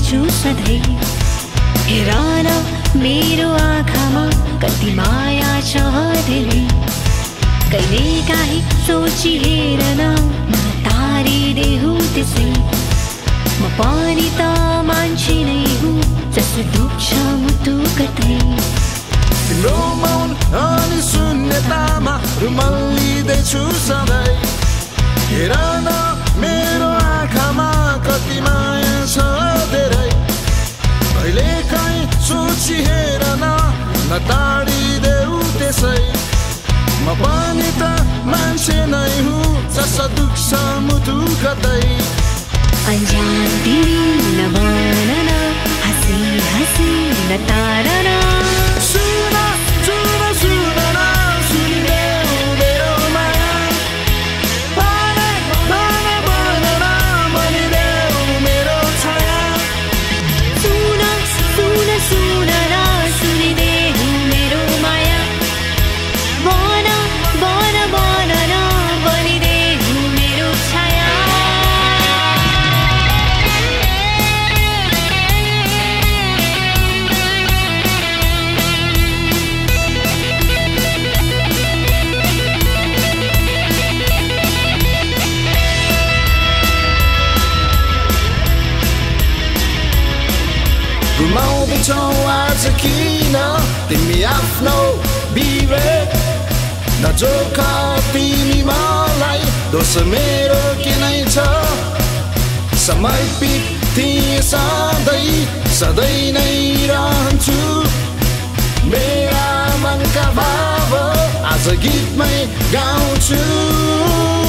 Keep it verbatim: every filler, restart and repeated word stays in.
छु सधैँ। हेर न मेरो आँखामा कति माया छ धेरै। कहिले काहीँ सोची हेर न म तारिदेऊ त्यसै। म पनि त मान्छे नै हुँ जसो दुख्छ मुटु कतै। तिम्रो मौन अनि शून्यतामा रुमल्लिँदैछु सधैँ। हेर न मेरो आँखामा कति माया छ धेरै। कहिले काहीँ सोची हेर न नटाडिदेऊ त्यसै। म पनि त मान्छे नै हुँ जसो दुख्छ मुटु कतै। अन्जान तिमी नभन न हाँसी हाँसी नतारन। सुन सुन सुन न सुनिदेऊ मेरो माया। भन भन भन न भनिदेऊ मेरो छाया। सुन सुन सुन न सुनिदेऊ मेरो माया। भन भन भन न भनिदेऊ मेरो छाया। गुमाउँदैछौ आज किन तिमी आफ्नो विवेक। नजोख तिमी मलाई दोष मेरो किनै छ। समर्पित थिएँ सधैँ सधैँ नै रहन्छु। मेरा मनका भाव आज गीतमै गाउँछु।